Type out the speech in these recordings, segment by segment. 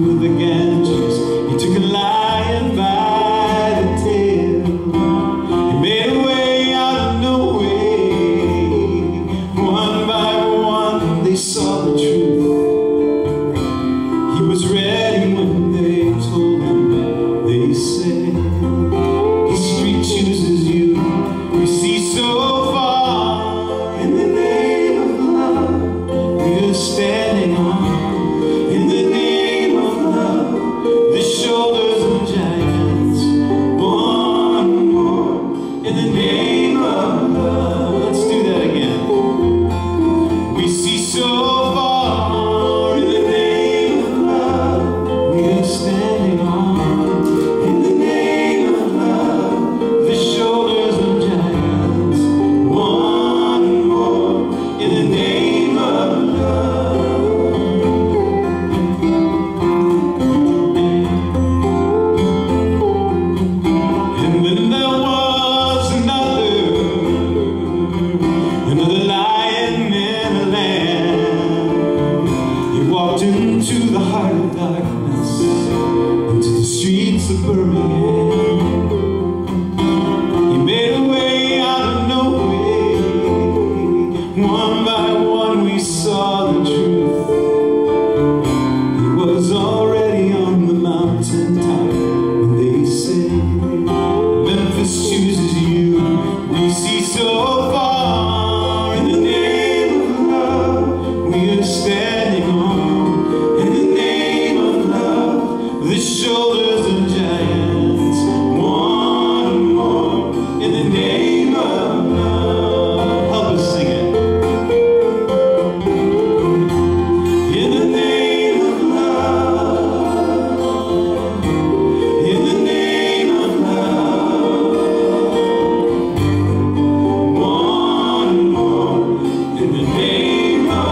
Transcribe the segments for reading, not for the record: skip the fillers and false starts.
the Ganges. He took a lion by the tail. He made a way out of no way. One by one they saw the truth. He was ready when they told him. They said, history chooses you. We see so far. In the name of love we are standing on. In the name of love, the shoulders of giants. One more. In the name of love. Let's do that again. We see so far. In the name of love we are standing on. In the name of love, the shoulders of giants. One more. In the name of love. And then there was another lion in a lamb. He walked into the heart of darkness, into the streets of Birmingham. He made a way out of no way. One by one we saw the truth. He was already on the mountain top when they said, Memphis chooses you. We see so far. In the name of love we are standing on. In the name of love, the shoulders of giants. One more. In the name of love. Help us sing it. In the name of love. In the name of love. One more. In the name of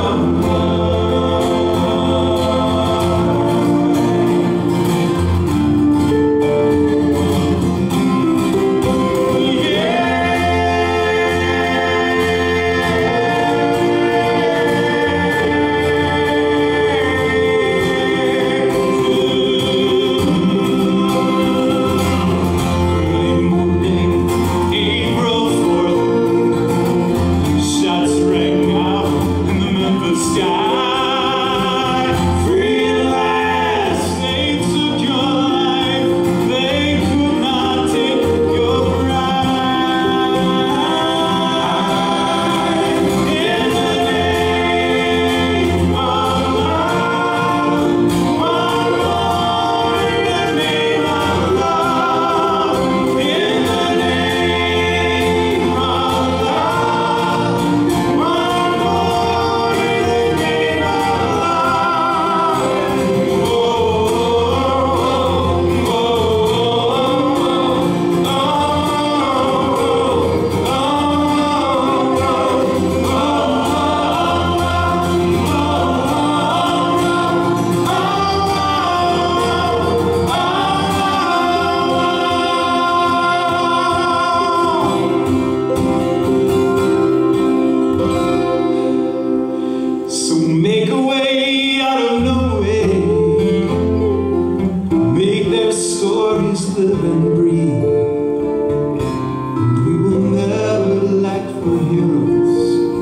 make a way out of no way. Make their stories live and breathe. And we will never lack for heroes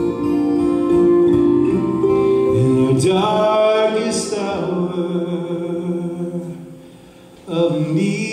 in our darkest hour of need.